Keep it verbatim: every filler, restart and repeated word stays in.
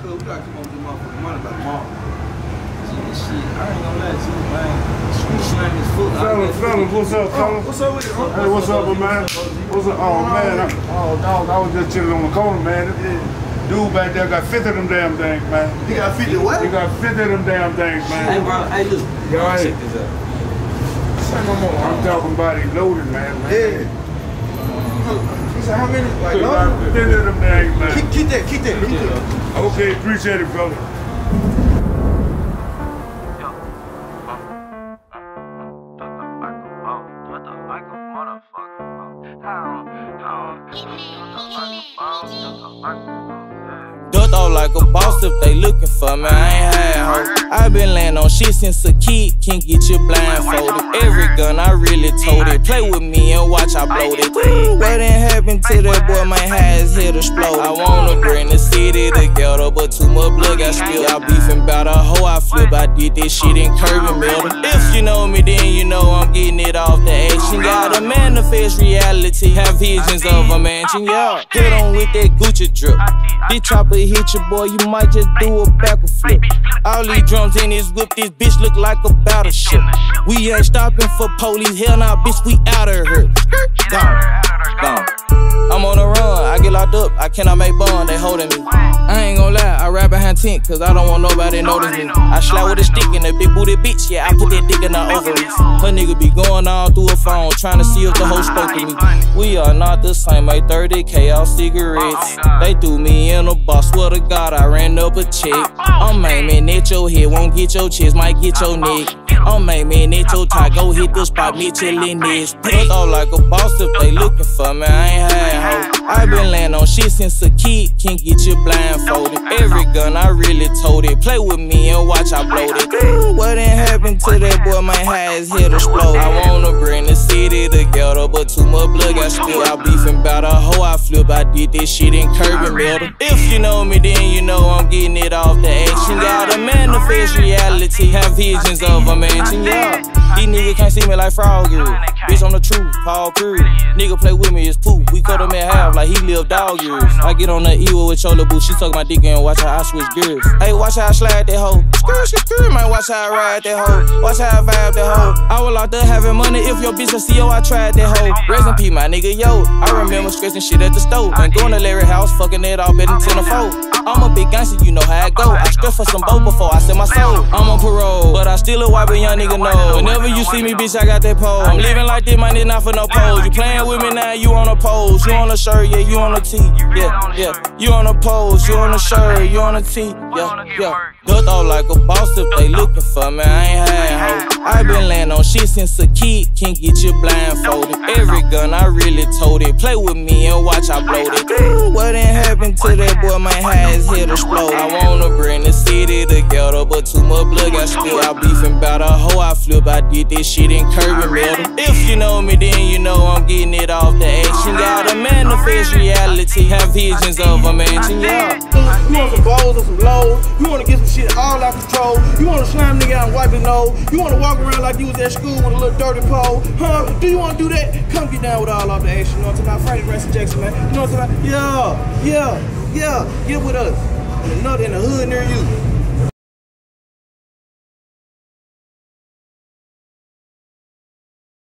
cuz we gotta come up with this motherfucking money by tomorrow. Shit, I ain't gonna lie to you, man. Street slang is full. Fellas, fellas, what's up, fellas? What's up with you? Hey, what's up, man? What's up? Oh, man. I, oh, dog, I was just chilling on the corner, man. Dude back there got fifty of them damn things, man. He got fifty what? He got fifty of them damn things, man. Hey, bro, hey, look. Go ahead. Check this out. Say no more. I'm talking about he loaded, man. man. Yeah. He said, how many? Like, loaded? fifty of them things, man. Keep, keep that, keep that, keep that. Okay, appreciate it, fella. Ducked off like a boss if they looking for me, I ain't had hope. I been laying on shit since a kid, can't get you blindfolded. Every gun I really told it, play with me and watch I blow it. What done happened to that boy, my high his head explode. I wanna bring the city together, but too much blood got spilled. Y'all beefing about a hoe I flip, I did this shit in Kirby Middle. If you know me, then you know I'm getting it off the action. Gotta manifest reality, have visions of a mansion, yeah. Hit on with that Gucci drip. This chopper hit your boy, you might just do a backward flip. All these drums in this whip, this bitch look like a battleship. We ain't stopping for police, hell nah, bitch, we out of here. Gone, gone. I'm on the run, I get locked up, I cannot make bond, they holding me. I ain't gon' lie, I ride behind tent, cause I don't want nobody to notice me. I slap with a stick in a big booty bitch, yeah, I put that dick in her ovaries. Her nigga be going all through her phone, trying to see if the hoe spoke to me. We are not the same, make thirty K off cigarettes. They threw me in a box, swear to God, I ran up a check. I'm aiming at your head, won't get your chest, might get your neck. I'm aiming at your tie, go hit the spot, Mitchell in this. Put all like a boss if they looking for me, I ain't had hope. I been laying on shit since a kid, can't get you blindfolded. Every gun I really told it, play with me and watch I blow it. What done happened to that boy, my high his head explode. I wanna bring the city together, but too much blood got spilled. I beefing about a hoe I flip, I did this shit in Kirby Middle. If you know me, then you know I'm getting it off the action. Gotta manifest reality, have visions of a mansion, yeah. These niggas can't see me like Frog Girl. Bitch on the truth, Paul Crew. Nigga play with me, it's poop. We cut him in half like he lived dog years. I get on the E-Wo with Chola Boo, she suck my dick and watch how I switch gears. Hey, watch how I slide that hoe. Screw, screw, screw, man, watch how I ride that hoe. Watch how I vibe that hoe. I was locked up having money, if your bitch a C O, I tried that hoe. Rest in peace, my nigga, yo. I remember stressing shit at the stove. And going to Larry house, fucking it all, betting ten or four. I'm a big gangster, you know how it go. I stress for some boat before I sell my soul. I'm on parole, but I still a wipe a young nigga know. Whenever you see me, bitch, I got that pole. I'm living like this, man, it's not for no pose. You playing with me now, you on a pose. You on a shirt, yeah, you on a tee. Yeah, yeah. You on a pose, you on a shirt, you on a tee. Yeah, yeah. Ducked off like a boss if they looking for me, I ain't had hope. I been laying on shit since a kid, can't get you blindfolded. Every gun I really told it, play with me and watch I blow it. What done happened to that boy, my high his head explode. I wanna bring the city together, but too much blood got spilled. I beefing about a hoe I flip, I did this shit in Kirby Middle. If you know me, then you know I'm getting it off the action. Gotta manifest reality, have visions of a mansion, yeah. You want some balls or some lows? You wanna get some shit all out control? You wanna slam nigga out and wipe his nose? You wanna walk around like you was at school with a little dirty pole? Huh? Do you wanna do that? Come get down with all off the action. You know what I'm talking about? Frankie Ransom Jackson, man. You know what I'm talking about? Yeah, yeah, yeah. Get with us. In the nut in the hood near you.